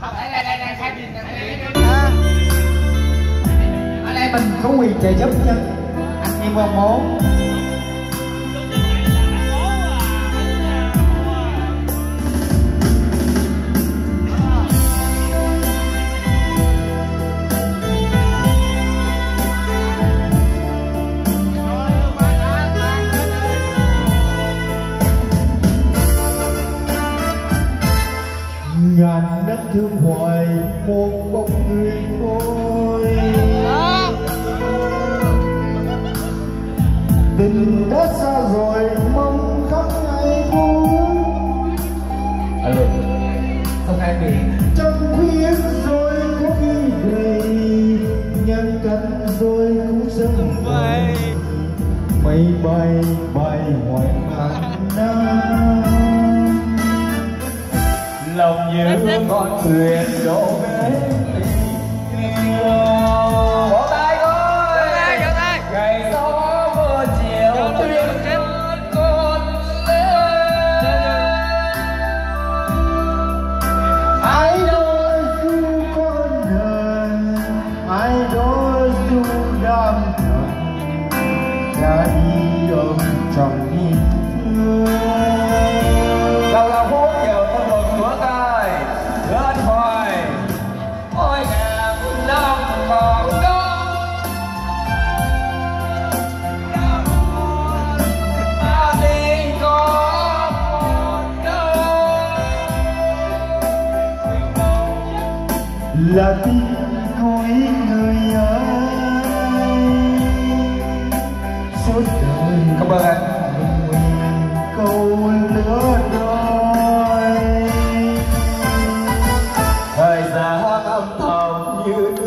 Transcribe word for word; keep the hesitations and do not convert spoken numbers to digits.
Ở đây mình có quyền trợ giúp chứ anh em qua bố. Ngàn đất thương hoài một bóng người thôi, tình đã xa rồi mong khóc ngày vui. Alo, không ai bị Trăng khuyết rồi có khi về, nhân cánh rồi cũng sớm về. Mây bay bay hoài ngàn năm, lòng như con thuyền đổ về tình yêu. vỗ tay thôi, ngày gió mưa chiều thuyền con lên. Ai đó dù con đời, ai đó dù đam thầm, đã đi ôm trong niềm thương. Đầu là phút chiều con đường của tôi lên hoài ôi ngàn năm còn đó, ta đi có một đâu. Là tin cuối người ơi, suốt đời Cảm ơn anh. câu lứa đôi. Thời gian âm thầm như